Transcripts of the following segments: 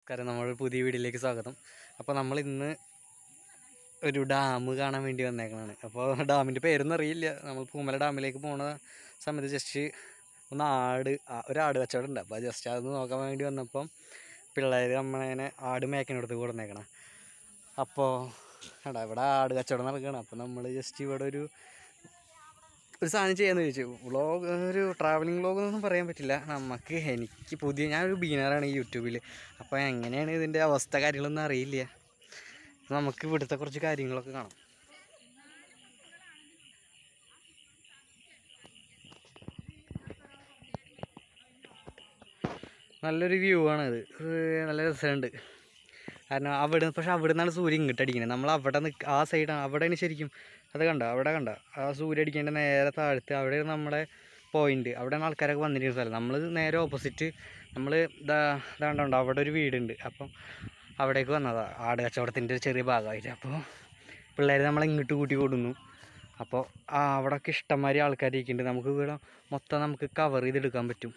കാരണം നമ്മുടെ പുതിയ വീഡിയോയിലേക്ക് സ്വാഗതം. അപ്പോൾ നമ്മൾ ഇന്ന് ഒരു ഡാം കാണാൻ വേണ്ടി വന്നേക്കണാണ്. അപ്പോൾ ഡാമിൻ്റെ പേരൊന്നും അറിയില്ല. നമ്മൾ പൂമല ഡാമിലേക്ക് പോകുന്ന സമയത്ത് ജസ്റ്റ് ഒരാട് കച്ചവടം ഉണ്ട്. അപ്പോൾ ജസ്റ്റ് അതൊന്ന് നോക്കാൻ വേണ്ടി വന്നപ്പം പിള്ളേർ നമ്മളിങ്ങനെ ആട് മേക്കിനെടുത്ത് കൊടുന്നേക്കണം. അപ്പോൾ ഇവിടെ ആട് കച്ചവടം നടക്കുകയാണ്. അപ്പോൾ നമ്മൾ ജസ്റ്റ് ഇവിടെ ഒരു സാധനം ചെയ്യാമെന്ന് ചോദിച്ചു. ഒരു ട്രാവലിംഗ് വ്ളോഗൊന്നും പറയാൻ പറ്റില്ല എനിക്ക് ഞാനൊരു ബീനറാണ് ഈ യൂട്യൂബിൽ. അപ്പോൾ എങ്ങനെയാണ് ഇതിൻ്റെ അവസ്ഥ കാര്യങ്ങളൊന്നും അറിയില്ല. നമുക്ക് ഇവിടുത്തെ കുറച്ച് കാര്യങ്ങളൊക്കെ കാണാം. നല്ലൊരു വ്യൂ ആണിത്. നല്ല രസമുണ്ട്. കാരണം അവിടെ നിന്നാണ് സൂര്യൻ ഇങ്ങോട്ട് അടിക്കുന്നത്. നമ്മൾ ആ സൈഡാണ്. അവിടെയാണ് ശരിക്കും അത് കണ്ട ആ സൂര്യൻ അടിക്കേണ്ട നേരെ താഴത്ത് അവിടെയാണ് നമ്മുടെ പോയിന്റ്. അവിടെയാണ് ആൾക്കാരൊക്കെ വന്നിരിക്കുന്ന സ്ഥലം. നമ്മൾ നേരെ ഓപ്പോസിറ്റ് നമ്മൾ ഇതാണ്ടുണ്ട് അവിടെ ഒരു വീടുണ്ട്. അപ്പം അവിടേക്ക് വന്നതാണ് ആട് കച്ചവടത്തിൻ്റെ ഒരു ചെറിയ ഭാഗമായിട്ട്. അപ്പോൾ പിള്ളേർ നമ്മളെ ഇങ്ങോട്ട് കൂട്ടി കൊടുന്നു. അപ്പോൾ അവിടെയൊക്കെ ഇഷ്ടംമാതിരി ആൾക്കാരിക്കുന്നുണ്ട്. നമുക്ക് ഇവിടെ മൊത്തം നമുക്ക് കവർ ചെയ്തെടുക്കാൻ പറ്റും.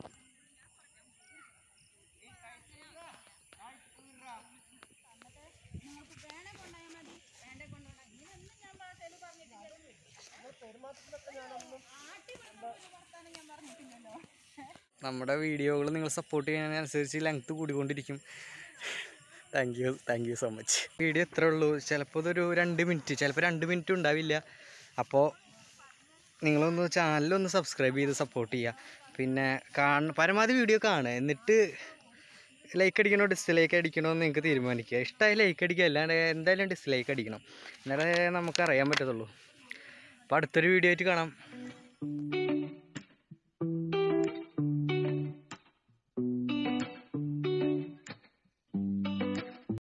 നമ്മുടെ വീഡിയോകൾ നിങ്ങൾ സപ്പോർട്ട് ചെയ്യുന്നതിനനുസരിച്ച് ലെങ്ത്ത് കൂടിക്കൊണ്ടിരിക്കും. Thank you so much. Video എത്ര ഉള്ളൂ, ചിലപ്പോൾ ഇതൊരു 2 മിനിറ്റ്, ചിലപ്പോൾ 2 മിനിറ്റ് ഉണ്ടാവില്ല. അപ്പോൾ നിങ്ങളൊന്ന് ചാനലൊന്ന് സബ്സ്ക്രൈബ് ചെയ്ത് സപ്പോർട്ട് ചെയ്യുക. പിന്നെ പരമാവധി വീഡിയോ കാണുക. എന്നിട്ട് ലൈക്ക് അടിക്കണോ ഡിസ്ലൈക്ക് അടിക്കണോ എന്ന് നിങ്ങൾക്ക് തീരുമാനിക്കുക. ഇഷ്ടമായി ലൈക്ക് അടിക്കുക, അല്ലാണ്ട് എന്തായാലും ഡിസ്ലൈക്ക് അടിക്കണം. എന്നാലേ നമുക്കറിയാൻ പറ്റത്തുള്ളൂ. അപ്പോൾ അടുത്തൊരു വീഡിയോ ആയിട്ട് കാണാം.